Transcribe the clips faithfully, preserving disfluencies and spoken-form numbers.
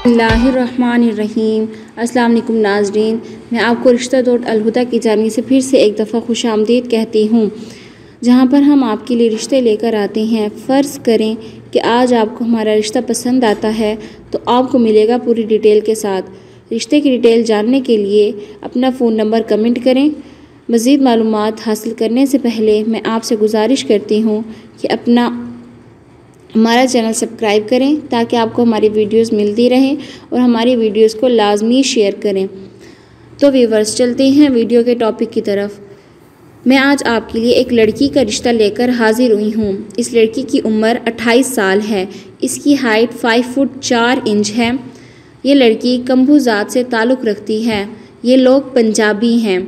बिस्मिल्लाहिर्रहमानिर्रहीम। अस्सलाम वालेकुम नाज़रीन, मैं आपको रिश्ता डॉट अलहुदा की जानिब से फिर से एक दफ़ा खुश आमदीद कहती हूँ, जहाँ पर हम आपके लिए रिश्ते लेकर आते हैं। फ़र्ज़ करें कि आज आपको हमारा रिश्ता पसंद आता है तो आपको मिलेगा पूरी डिटेल के साथ। रिश्ते की डिटेल जानने के लिए अपना फ़ोन नंबर कमेंट करें। मज़ीद मालूमात हासिल करने से पहले मैं आपसे गुजारिश करती हूँ कि अपना हमारा चैनल सब्सक्राइब करें ताकि आपको हमारी वीडियोस मिलती रहें और हमारी वीडियोस को लाजमी शेयर करें। तो व्यूअर्स, चलते हैं वीडियो के टॉपिक की तरफ। मैं आज आपके लिए एक लड़की का रिश्ता लेकर हाजिर हुई हूँ। इस लड़की की उम्र अट्ठाईस साल है। इसकी हाइट फाइव फुट चार इंच है। ये लड़की कंबू ज़ात से ताल्लुक़ रखती है। ये लोग पंजाबी हैं।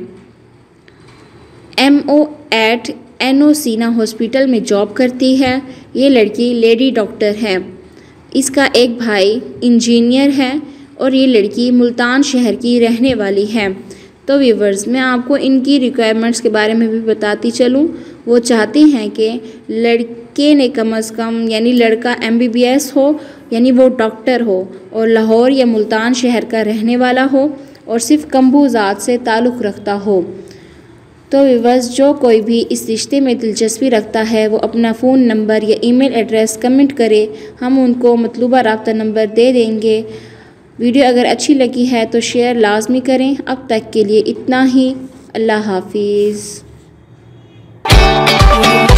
एम ओ एट एन ओ सीना हॉस्पिटल में जॉब करती है। ये लड़की लेडी डॉक्टर है। इसका एक भाई इंजीनियर है और ये लड़की मुल्तान शहर की रहने वाली है। तो व्यूवर्स, मैं आपको इनकी रिक्वायरमेंट्स के बारे में भी बताती चलूँ। वो चाहते हैं कि लड़के ने कम अज़ कम यानी लड़का एम बी बी एस हो, यानी वो डॉक्टर हो और लाहौर या मुल्तान शहर का रहने वाला हो और सिर्फ कंबू ज़ात से ताल्लुक़ रखता हो। तो व्यूअर्स, जो कोई भी इस रिश्ते में दिलचस्पी रखता है वो अपना फ़ोन नंबर या ईमेल एड्रेस कमेंट करे। हम उनको मतलूबा राब्ता नंबर दे देंगे। वीडियो अगर अच्छी लगी है तो शेयर लाजमी करें। अब तक के लिए इतना ही। अल्लाह हाफिज़।